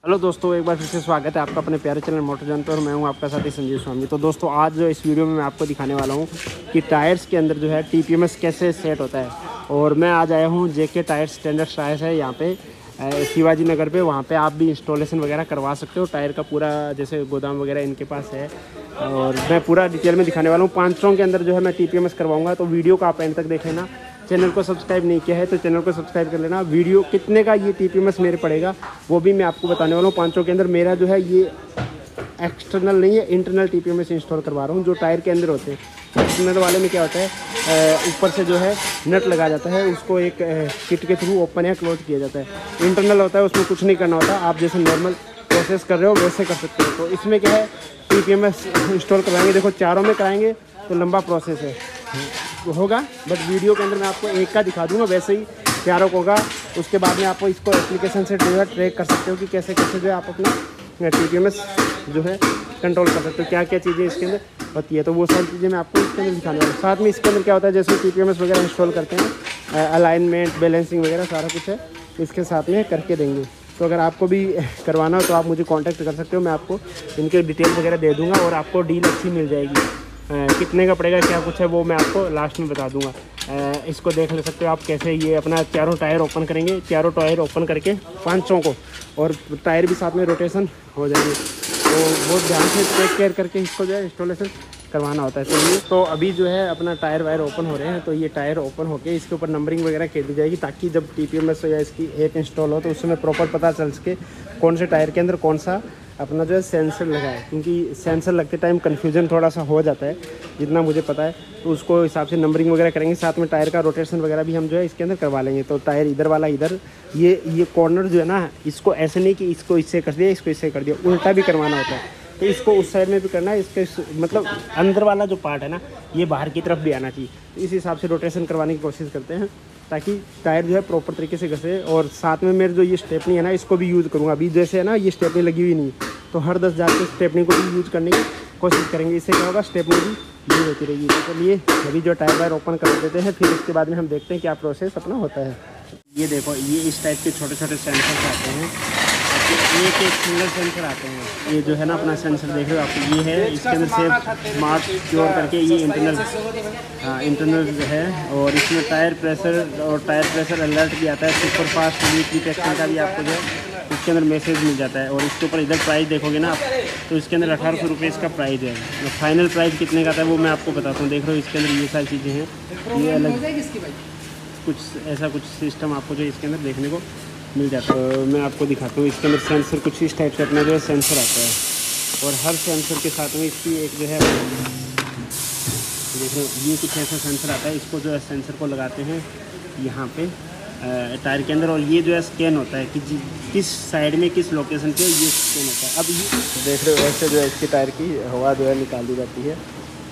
Hello दोस्तों, एक बार फिर से स्वागत है आपका अपने प्यारे चैनल मोटरजन पर। मैं हूं आपका साथी संजीव स्वामी। तो दोस्तों, आज जो इस वीडियो में मैं आपको दिखाने वाला हूं कि टायर्स के अंदर जो है टीपीएमएस कैसे सेट होता है। और मैं आज आया हूं जेके टायर्स, स्टैंडर्ड टायर्स है यहाँ पे शिवाजी नगर पे। वहाँ पे आप भी इंस्टॉलेशन वगैरह करवा सकते हो। टायर का पूरा जैसे गोदाम वगैरह इनके पास है और मैं पूरा डिटेल में दिखाने वाला हूँ। 500 के अंदर जो है मैं टीपीएमएस करवाऊँगा। तो वीडियो को आप एंड तक देख लेना। चैनल को सब्सक्राइब नहीं किया है तो चैनल को सब्सक्राइब कर लेना। वीडियो कितने का ये टीपीएमएस मेरे पड़ेगा वो भी मैं आपको बताने वाला हूँ। 500 के अंदर मेरा जो है ये एक्सटर्नल नहीं है, इंटरनल टीपीएमएस इंस्टॉल करवा रहा हूँ। जो टायर के अंदर होते हैं, एक्सटर्नल वाले में क्या होता है, ऊपर से जो है नट लगा जाता है, उसको एक किट के थ्रू ओपन या क्लोज किया जाता है। इंटरनल होता है, उसमें कुछ नहीं करना होता। आप जैसे नॉर्मल प्रोसेस कर रहे हो वैसे कर सकते हो। तो इसमें क्या है, टीपीएमएस इंस्टॉल करवाएंगे। देखो, चारों में कराएंगे तो लंबा प्रोसेस है होगा, बट वीडियो के अंदर मैं आपको एक का दिखा दूंगा। वैसे ही चारों को होगा। उसके बाद में आपको इसको एप्लीकेशन से जो है ट्रैक कर सकते हो कि कैसे कैसे जो है आप अपना टीपीएमएस जो है कंट्रोल कर सकते हो, क्या क्या चीज़ें इसके अंदर होती है। तो वो सारी चीज़ें मैं आपको इसके अंदर दिखाने वाला हूँ। साथ में इसके अंदर क्या होता है, जैसे टीपीएमएस वगैरह इंस्टॉल करते हैं, अलाइनमेंट, बैलेंसिंग वगैरह सारा कुछ है इसके साथ में करके देंगे। तो अगर आपको भी करवाना हो तो आप मुझे कांटेक्ट कर सकते हो। मैं आपको इनके डिटेल वगैरह दे दूँगा और आपको डील अच्छी मिल जाएगी। कितने का पड़ेगा, क्या कुछ है, वो मैं आपको लास्ट में बता दूंगा। इसको देख ले सकते हो आप कैसे ये अपना चारों टायर ओपन करेंगे। चारों टायर ओपन करके 500 को, और टायर भी साथ में रोटेशन हो जाएंगे। तो बहुत ध्यान से टेक केयर करके इसको जो है इंस्टॉलेशन करवाना होता है। चलिए, तो अभी जो है अपना टायर वायर ओपन हो रहे हैं। तो ये टायर ओपन होके इसके ऊपर नंबरिंग वगैरह कर दी जाएगी, ताकि जब टीपीएमएस या इसकी ऐप इंस्टॉल हो तो उसमें प्रॉपर पता चल सके कौन से टायर के अंदर कौन सा अपना जो है सेंसर लगा है। क्योंकि सेंसर लगते टाइम कन्फ्यूजन थोड़ा सा हो जाता है, जितना मुझे पता है। तो उसको हिसाब से नंबरिंग वगैरह करेंगे। साथ में टायर का रोटेशन वगैरह भी हम जो है इसके अंदर करवा लेंगे। तो टायर इधर वाला इधर, ये कॉर्नर जो है ना, इसको ऐसे नहीं कि इसको इससे कर दिया, इसको इससे कर दिया, उल्टा भी करवाना होता है। तो इसको उस साइड में भी करना है। इसके मतलब अंदर वाला जो पार्ट है ना, ये बाहर की तरफ भी आना चाहिए। तो इस हिसाब से रोटेशन करवाने की कोशिश करते हैं, ताकि टायर जो है प्रॉपर तरीके से घसे। और साथ में मेरे जो ये स्टेपनी है ना, इसको भी यूज़ करूँगा। अभी जैसे है ना, ये स्टेपनी लगी हुई नहीं, तो हर 10 जाके स्टेपनी को भी यूज़ करने की कोशिश करेंगे। इससे क्या होगा, स्टेपनी भी यूज़ होती रहेगी। तो चलिए अभी जो टायर वायर ओपन कर देते हैं, फिर इसके बाद में हम देखते हैं क्या प्रोसेस अपना होता है। ये देखो, ये इस टाइप के छोटे छोटे सेंसर आते हैं। एक एक सिंगल सेंसर आते हैं। ये जो है ना अपना सेंसर देख रहे हो आप, ये है। इसके अंदर से स्मार्ट प्योर करके ये इंटरनल जो है। और इसमें टायर प्रेशर और टायर प्रेशर अलर्ट भी आता है। सुपर फास्ट लीक डिटेक्शन का भी आपको जो है इसके अंदर मैसेज मिल जाता है। और इसके ऊपर इधर प्राइस देखोगे ना आप, तो इसके अंदर 1800 रुपये इसका प्राइस है। फाइनल प्राइस कितने का आता है वो मैं आपको बताता हूँ। देख रहे हो, इसके अंदर ये सारी चीज़ें हैं। ये अलग कुछ ऐसा कुछ सिस्टम आपको जो इसके अंदर देखने को मिल जाता है। मैं आपको दिखाता हूँ। इसके अंदर सेंसर कुछ इस टाइप से अपना जो है सेंसर आता है। और हर सेंसर के साथ में इसकी एक जो है, देख रहे हो, ये कुछ ऐसा सेंसर आता है। इसको जो है सेंसर को लगाते हैं यहाँ पे टायर के अंदर, और ये जो है स्कैन होता है कि किस साइड में किस लोकेशन पे ये स्कैन होता है। अब ये देख रहे हो, ऐसे जो है इसके टायर की हवा जो है निकाल दी जाती है।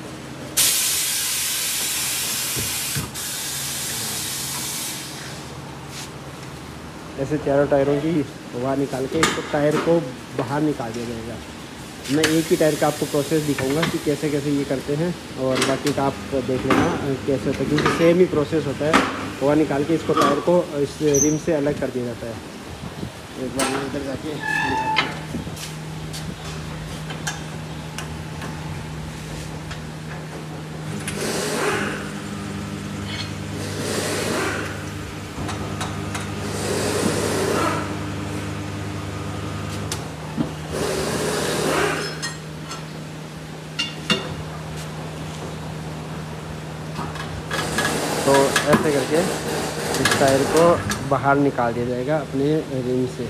ऐसे चारों टायरों की हवा निकाल के इसको टायर को बाहर निकाल दिया जाएगा। मैं एक ही टायर का आपको प्रोसेस दिखाऊंगा कि कैसे कैसे ये करते हैं, और बाकी का आप देख लेना कैसे होता है। क्योंकि सेम ही प्रोसेस होता है। हवा निकाल के इसको टायर को इस रिम से अलग कर दिया जाता है। एक बार मैं इधर जाके तो ऐसे करके इस टायर को बाहर निकाल दिया जाएगा अपने रिम से।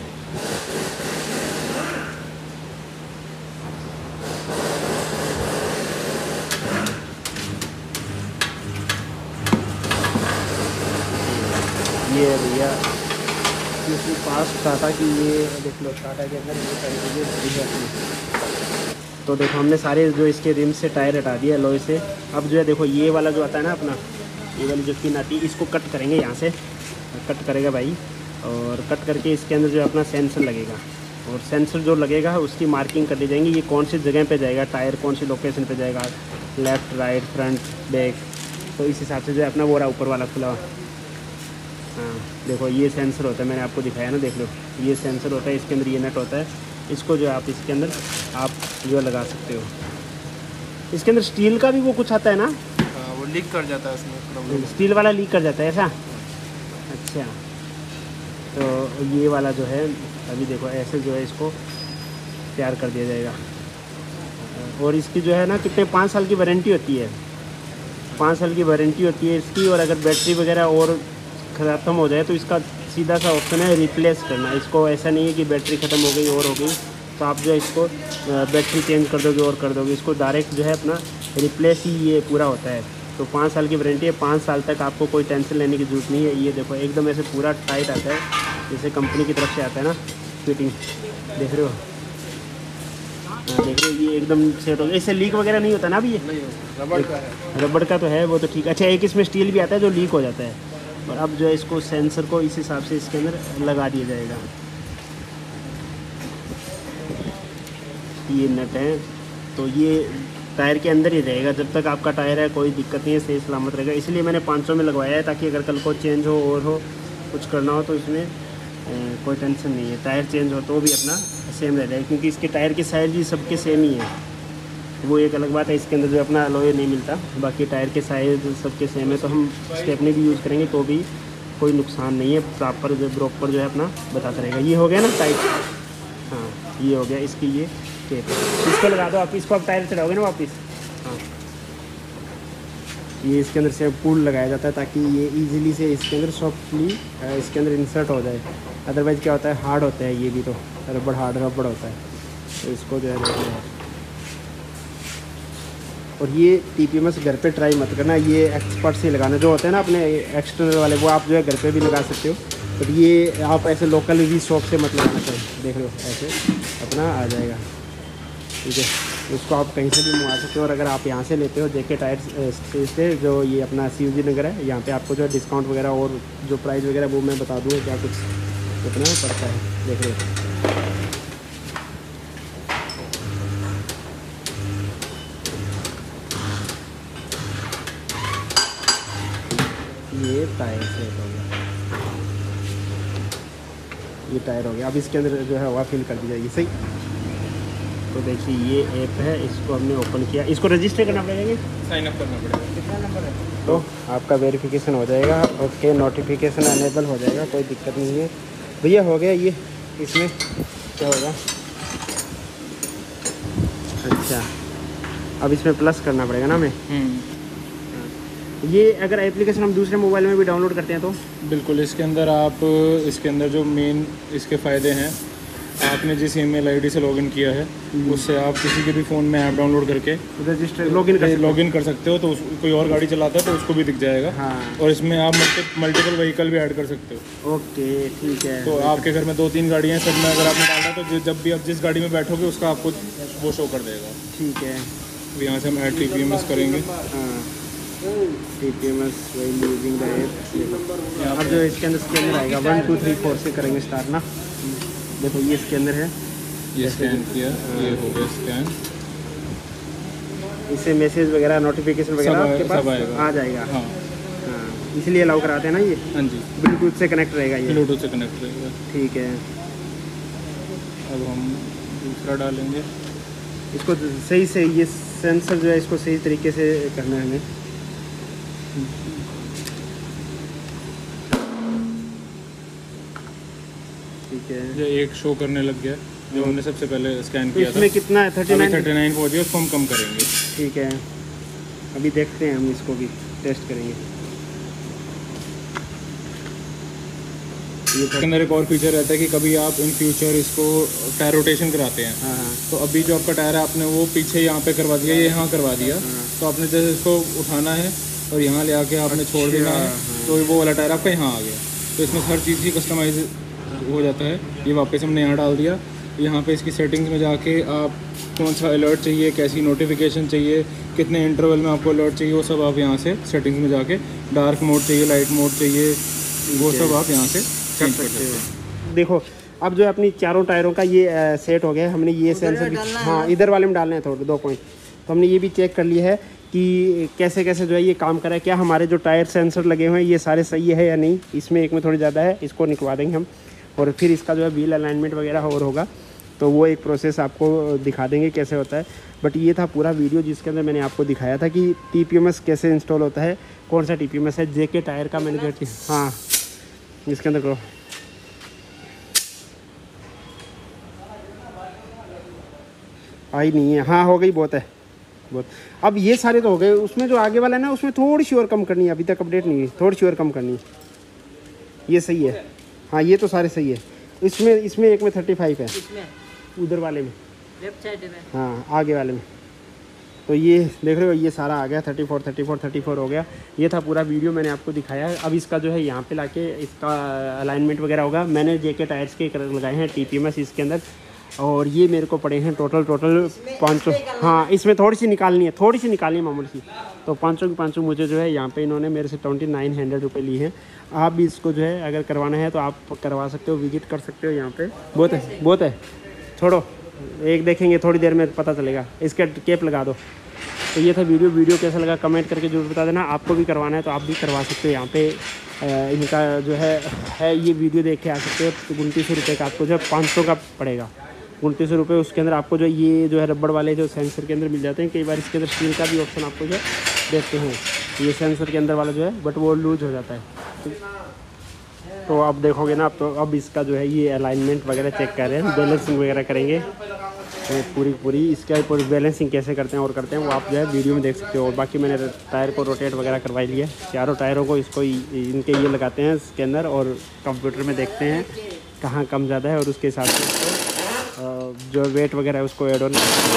ये भैया किसी पास टाटा की, ये देख लो, टाटा के अंदर ये सारी चीज़ें दी जाती है। तो देखो, हमने सारे जो इसके रिम से टायर हटा दिया एलॉय से। अब जो है देखो, ये वाला जो आता है ना अपना, ये वाली जो पिन आती है, इसको कट करेंगे। यहाँ से कट करेगा भाई, और कट करके इसके अंदर जो है अपना सेंसर लगेगा। और सेंसर जो लगेगा उसकी मार्किंग कर दी जाएंगी, ये कौन सी जगह पे जाएगा, टायर कौन सी लोकेशन पे जाएगा, लेफ़्ट, राइट, फ्रंट, बैक। तो इस हिसाब से जो है अपना वो रहा ऊपर वाला खुला हाँ देखो ये सेंसर होता है, मैंने आपको दिखाया ना, देख लो ये सेंसर होता है, इसके अंदर ये नट होता है, इसको जो है आप इसके अंदर आप जो लगा सकते हो। इसके अंदर स्टील का भी वो कुछ आता है ना? हाँ, वो लीक कर जाता है उसमें, स्टील वाला लीक कर जाता है ऐसा? अच्छा, तो ये वाला जो है अभी देखो ऐसे जो है इसको तैयार कर दिया जाएगा। और इसकी जो है ना कितने 5 साल की वारंटी होती है, 5 साल की वारंटी होती है इसकी। और अगर बैटरी वगैरह और ख़त्म हो जाए तो इसका सीधा सा ऑप्शन है रिप्लेस करना। इसको ऐसा नहीं है कि बैटरी ख़त्म हो गई और हो गई तो आप जो है इसको बैटरी चेंज कर दोगे और कर दोगे, इसको डायरेक्ट जो है अपना रिप्लेस ही ये पूरा होता है। तो 5 साल की वारंटी है, 5 साल तक आपको कोई टेंशन लेने की ज़रूरत नहीं है। ये देखो एकदम ऐसे पूरा टाइट आता है, जैसे कंपनी की तरफ से आता है ना फिटिंग, देख रहे हो? हाँ देख रहे हो, ये एकदम सेट हो गया, इससे लीक वगैरह नहीं होता ना अभी? ये रबड़ का है, रबड़ का तो है वो तो ठीक है। अच्छा, एक इसमें स्टील भी आता है जो लीक हो जाता है। और अब जो है इसको सेंसर को इस हिसाब से इसके अंदर लगा दिया जाएगा। ये नट है तो ये टायर के अंदर ही रहेगा जब तक आपका टायर है, कोई दिक्कत नहीं है, सही सलामत रहेगा। इसलिए मैंने 500 में लगवाया है ताकि अगर कल को चेंज हो और हो कुछ करना हो तो इसमें कोई टेंशन नहीं है। टायर चेंज हो तो भी अपना सेम रह जाएगा, क्योंकि इसके टायर की साइज़ भी सबके सेम ही है। वो एक अलग बात है, इसके अंदर जो अपना अलॉय नहीं मिलता, बाकी टायर के साइज़ सबके सेम है। तो हम स्टेपनी भी यूज़ करेंगे तो भी कोई नुकसान नहीं है, प्रॉपर जो है अपना बताता रहेगा। ये हो गया ना टाइट, हाँ ये हो गया इसकी ये टेप। इसको लगा दो आप, इसको आप टायर चढ़ाओगे ना वापस। हाँ ये इसके अंदर से पुल लगाया जाता है ताकि ये इजीली से इसके अंदर सॉफ्टली इसके अंदर इंसर्ट हो जाए। अदरवाइज़ क्या होता है, हार्ड होता है ये भी, तो रबड़ हार्ड रबड़ होता है, तो इसको जो है। और ये TPMS घर पे ट्राई मत करना, ये एक्सपर्ट से लगाना जो होते हैं ना अपने एक्सटर्नल वाले, वो आप जो है घर पे भी लगा सकते हो। बट ये आप ऐसे लोकल भी शॉप से मत लगाना चाहिए, देख लो ऐसे अपना आ जाएगा, ठीक है। उसको आप कहीं से भी मंगा सकते हो। और अगर आप यहाँ से लेते हो JK टायर से, जो ये अपना CUG नगर है, यहाँ पे आपको जो है डिस्काउंट वगैरह और जो प्राइस वगैरह वो मैं बता दूँगा क्या कुछ कितना पड़ता है, देख लो। ये टायर सेट हो गया, ये टायर हो गया। अब इसके अंदर जो है हवा फिल कर दी जाएगी, सही। तो देखिए ये ऐप है, इसको हमने ओपन किया, इसको रजिस्टर करना पड़ेगा, साइन अप करना पड़ेगा। कितना नंबर है? तो आपका वेरिफिकेशन हो जाएगा, ओके, नोटिफिकेशन अनेबल हो जाएगा, कोई दिक्कत नहीं है भैया। हो गया ये, इसमें क्या होगा, अच्छा अब इसमें प्लस करना पड़ेगा ना हमें। ये अगर एप्लीकेशन हम दूसरे मोबाइल में भी डाउनलोड करते हैं तो बिल्कुल, इसके अंदर आप इसके अंदर जो मेन इसके फ़ायदे हैं, आपने जिस ईमेल आईडी से लॉगिन किया है उससे आप किसी के भी फ़ोन में ऐप डाउनलोड करके रजिस्टर लॉगिन कर सकते हो, तो कोई और गाड़ी चलाता है तो उसको भी दिख जाएगा। हाँ। और इसमें आप मल्टीपल व्हीकल भी ऐड कर सकते हो। ओके ठीक है। तो आपके घर में 2-3 गाड़ियाँ हैं, सब में अगर आपने डाला तो जब भी आप जिस गाड़ी में बैठोगे उसका आपको वो शो कर देगा। ठीक है, तो यहाँ से हम ऐड TPMS करेंगे। हाँ TPMS while using the app। अब जो इसके अंदर स्कैनर आएगा 1 2 3 4 से करेंगे स्टार्ट ना। देखो ये स्कैनर है, ये स्कैन किया, ये हो गया स्कैन। इससे मैसेज वगैरह नोटिफिकेशन वगैरह आपके पास आ जाएगा। हाँ हाँ, इसलिए अलाउ कराते हैं ना ये। हाँ जी, ब्लूटूथ से कनेक्ट रहेगा ये। ब्लूटूथ से कनेक्ट रहेगा। ठीक है, अब हम दूसरा डालेंगे। इसको सही से ये सेंसर जो है इसको सही तरीके से करना है हमें। ठीक है, ये एक शो करने लग गया जो हमने सबसे पहले स्कैन तो किया इसमें था। कितना है 39 पहुँच गया, उसको हम कम करेंगे। ठीक है, अभी देखते हैं, हम इसको भी टेस्ट करेंगे। इसके अंदर एक और फीचर रहता है कि कभी आप इन फ्यूचर इसको टायर रोटेशन कराते हैं। हाँ। तो अभी जो आपका टायर है आपने वो पीछे यहाँ पे करवा दिया, ये यहाँ करवा दिया। हाँ। तो आपने जैसे इसको उठाना है और यहाँ ले आके आपने छोड़ देना है, तो वो वाला टायर आपका यहाँ आ गया। तो इसमें हर चीज़ की कस्टमाइज हो जाता है। ये वापस हमने यहाँ डाल दिया। यहाँ पे इसकी सेटिंग्स में जाके आप कौन सा अलर्ट चाहिए, कैसी नोटिफिकेशन चाहिए, कितने इंटरवल में आपको अलर्ट चाहिए, वो सब आप यहाँ से सेटिंग्स में जाके, डार्क मोड चाहिए, लाइट मोड चाहिए, वो सब आप यहाँ से चेंज कर सकते हो। देखो अब जो अपनी चारों टायरों का ये सेट हो गया है। हमने ये सेंसर भी, हाँ इधर वाले में डालने हैं थोड़े 2 पॉइंट। तो हमने ये भी चेक कर लिया है कि कैसे कैसे जो है ये काम करा है, क्या हमारे जो टायर सेंसर लगे हुए हैं ये सारे सही है या नहीं। इसमें एक में थोड़ी ज़्यादा है, इसको निकलवा देंगे हम, और फिर इसका जो है व्हील अलाइनमेंट वगैरह और होगा, तो वो एक प्रोसेस आपको दिखा देंगे कैसे होता है। बट ये था पूरा वीडियो जिसके अंदर मैंने आपको दिखाया था कि TPMS कैसे इंस्टॉल होता है, कौन सा TPMS है। JK टायर का मैंने जो, हाँ इसके अंदर करो, आई नहीं है, हाँ हो गई, बहुत है बहुत। अब ये सारे तो हो गए, उसमें जो आगे वाला है ना उसमें थोड़ी सी और कम करनी है, अभी तक अपडेट नहीं है, थोड़ी सी और कम करनी है। ये सही है, हाँ ये तो सारे सही है। इसमें एक में 35 है, उधर वाले में, लेफ्ट साइड में, हाँ आगे वाले में। तो ये देख रहे हो, ये सारा आ गया 34 हो गया। ये था पूरा वीडियो मैंने आपको दिखाया है। अब इसका जो है यहाँ पे लाके इसका अलाइनमेंट वगैरह होगा। मैंने JK टायर्स के लगाए हैं TPMS इसके अंदर, और ये मेरे को पड़े हैं टोटल 500। हाँ इसमें थोड़ी सी निकालनी है मामूली सी। तो 500 की 500 मुझे जो है यहाँ पे इन्होंने मेरे से 2900 रुपये लिए हैं। आप भी इसको जो है अगर करवाना है तो आप करवा सकते हो, विजिट कर सकते हो यहाँ पे। बहुत है, छोड़ो, एक देखेंगे थोड़ी देर में पता चलेगा। इसका केप लगा दो। तो ये था वीडियो कैसा लगा कमेंट करके जरूर बता देना। आपको भी करवाना है तो आप भी करवा सकते हो यहाँ पे। इनका जो है ये वीडियो देख के आ सकते हो। तो 2900 रुपये का आपको जो है 500 का पड़ेगा, 2900 रुपये। उसके अंदर आपको जो ये जो है रबड़ वाले जो सेंसर के अंदर मिल जाते हैं। कई बार इसके अंदर स्टील का भी ऑप्शन आपको जो है देते हैं, ये सेंसर के अंदर वाला जो है, बट वो लूज हो जाता है। तो अब देखोगे ना, तो अब इसका जो है ये अलाइनमेंट वगैरह चेक कर रहे हैं, बैलेंसिंग वगैरह करेंगे पूरी इसके ऊपर। बैलेंसिंग कैसे करते हैं वो आप जो है वीडियो में देख सकते हो। और बाकी मैंने टायर को रोटेट वगैरह करवा लिया, चारों टायरों को इसको इनके ये लगाते हैं इसके अंदर, और कंप्यूटर में देखते हैं कहाँ कम ज़्यादा है, और उसके हिसाब से उसको जो वेट वगैरह है उसको एड ऑन।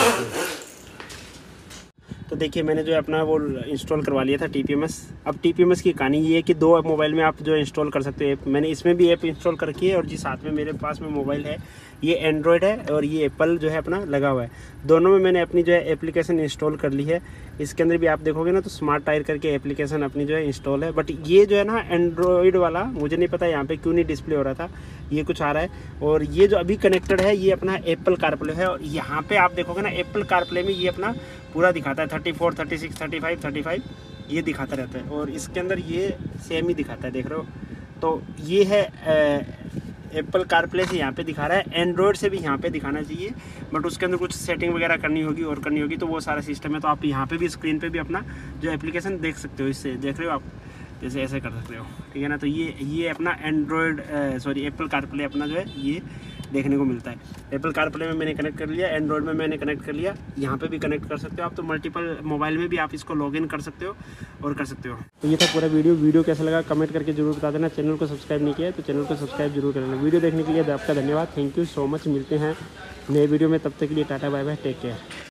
तो देखिए मैंने जो है अपना वो इंस्टॉल करवा लिया था TPMS। अब TPMS की कहानी ये है कि 2 मोबाइल में आप जो इंस्टॉल कर सकते हो ऐप। मैंने इसमें भी ऐप इंस्टॉल कर रखी है, और जी साथ में मेरे पास में मोबाइल है, ये एंड्रॉयड है और ये एप्पल जो है अपना लगा हुआ है। दोनों में मैंने अपनी जो है एप्लीकेशन इंस्टॉल कर ली है। इसके अंदर भी आप देखोगे ना तो स्मार्ट टायर करके एप्लीकेशन अपनी जो है इंस्टॉल है। बट ये जो है ना एंड्रॉयड वाला, मुझे नहीं पता यहाँ पे क्यों नहीं डिस्प्ले हो रहा था, ये कुछ आ रहा है। और ये जो अभी कनेक्टेड है ये अपना एप्पल कारप्ले है, और यहाँ पे आप देखोगे ना एप्पल कारप्ले में ये अपना पूरा दिखाता है 34, 36, 35 ये दिखाता रहता है। और इसके अंदर ये सेम ही दिखाता है, देख रहे हो। तो ये है एप्पल कारप्ले से यहाँ पे दिखा रहा है, एंड्रॉयड से भी यहाँ पे दिखाना चाहिए, बट उसके अंदर कुछ सेटिंग वगैरह करनी होगी तो वो सारा सिस्टम है। तो आप यहाँ पे भी स्क्रीन पे भी अपना जो एप्लीकेशन देख सकते हो, इससे देख रहे हो आप, जैसे ऐसे कर सकते हो, ठीक है ना। तो ये अपना एप्पल कारप्ले अपना जो है ये देखने को मिलता है। एप्पल कारप्ले में मैंने कनेक्ट कर लिया, एंड्रॉयड में मैंने कनेक्ट कर लिया, यहाँ पे भी कनेक्ट कर सकते हो आप। तो मल्टीपल मोबाइल में भी आप इसको लॉगिन कर सकते हो और कर सकते हो। तो ये था पूरा वीडियो कैसा लगा कमेंट करके जरूर बता देना। चैनल को सब्सक्राइब नहीं किया है तो चैनल को सब्सक्राइब जरूर कर लेना। वीडियो देखने के लिए आपका धन्यवाद, थैंक यू सो मच। मिलते हैं नए वीडियो में, तब तक के लिए tata bye bye, take care.